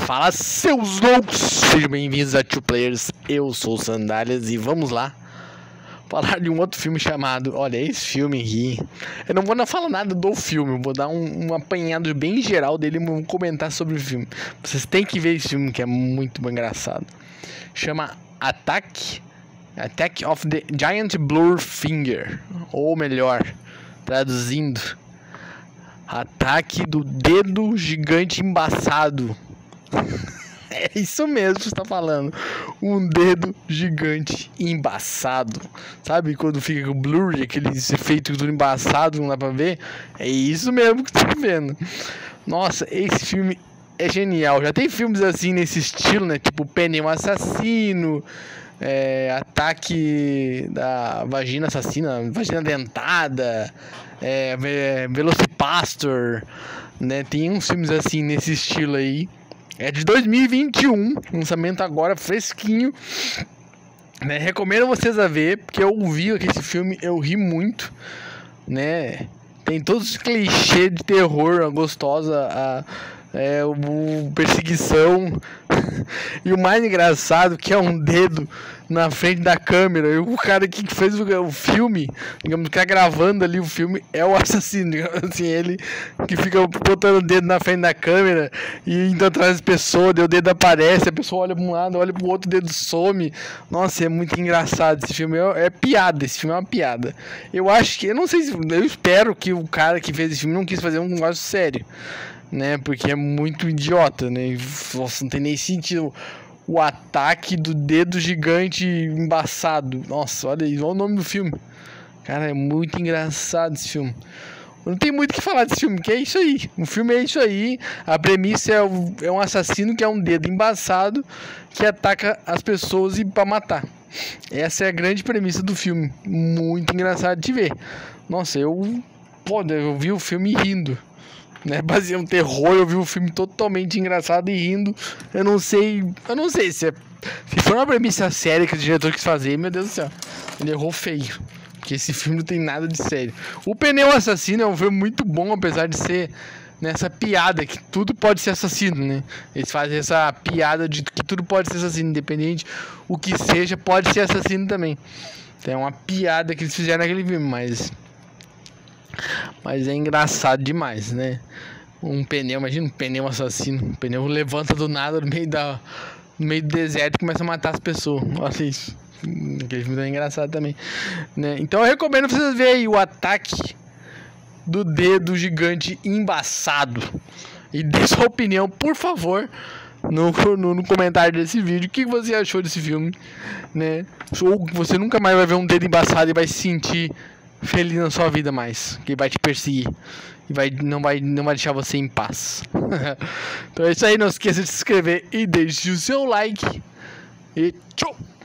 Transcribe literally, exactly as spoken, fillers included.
Fala, seus loucos! Sejam bem-vindos a Two Players. Eu sou o Sandálias e vamos lá falar de um outro filme chamado... Olha, esse filme aqui... Eu não vou não falar nada do filme, eu vou dar um, um apanhado bem geral dele e vou comentar sobre o filme. Vocês têm que ver esse filme que é muito engraçado. Chama Attack... Attack of the Giant Blur Finger. Ou melhor, traduzindo... Ataque do Dedo Gigante Embaçado. É isso mesmo que você tá falando. Um dedo gigante embaçado. Sabe quando fica com blur, aqueles efeitos tudo embaçado, não dá pra ver? É isso mesmo que você tá vendo. Nossa, esse filme é genial. Já tem filmes assim nesse estilo, né? Tipo Pneu Assassino, é, Ataque da Vagina Assassina, Vagina Dentada, é, Velocipastor, né? Tem uns filmes assim nesse estilo aí. É de dois mil e vinte e um, lançamento agora, fresquinho, né? Recomendo vocês a ver, porque eu vi esse filme, eu ri muito, né? Tem todos os clichês de terror, a gostosa, a, é, o, perseguição, e o mais engraçado que é um dedo na frente da câmera, e o cara que fez o, o filme, digamos, que tá gravando ali o filme, é o assassino, digamos assim, ele que fica botando o dedo na frente da câmera e indo atrás das pessoas, daí o dedo aparece, a pessoa olha pra um lado, olha pro outro, o dedo some. Nossa, é muito engraçado esse filme, é, é piada, esse filme é uma piada. Eu acho que, eu não sei se, eu espero que o cara que fez esse filme não quis fazer um negócio sério, né, porque é muito idiota, né, nossa, não tem nem sentido. O Ataque do Dedo Gigante Embaçado. Nossa, olha aí, olha o nome do filme. Cara, é muito engraçado esse filme. Não tem muito o que falar desse filme, que é isso aí. O filme é isso aí. A premissa é, o, é um assassino que é um dedo embaçado que ataca as pessoas e pra matar. Essa é a grande premissa do filme. Muito engraçado de ver. Nossa, eu, pô, eu vi o filme rindo. Né, baseado no terror, eu vi um filme totalmente engraçado e rindo. Eu não sei, eu não sei se é, se for uma premissa séria que o diretor quis fazer, meu Deus do céu, ele errou feio, porque esse filme não tem nada de sério. O Pneu Assassino é um filme muito bom, apesar de ser nessa piada que tudo pode ser assassino, né? Eles fazem essa piada de que tudo pode ser assassino, independente o que seja, pode ser assassino também. Então é uma piada que eles fizeram naquele filme, mas Mas é engraçado demais, né? Um pneu, imagina um pneu assassino. Um pneu levanta do nada no meio, da, no meio do deserto e começa a matar as pessoas. Olha isso. Aquele filme é engraçado também, né? Então eu recomendo vocês verem aí o Ataque do Dedo Gigante Embaçado. E dê sua opinião, por favor, no, no, no comentário desse vídeo. O que você achou desse filme, né? Ou você nunca mais vai ver um dedo embaçado e vai se sentir feliz na sua vida mais, que vai te perseguir e vai, não, vai, não vai deixar você em paz. Então é isso aí, não esqueça de se inscrever e deixe o seu like e tchau!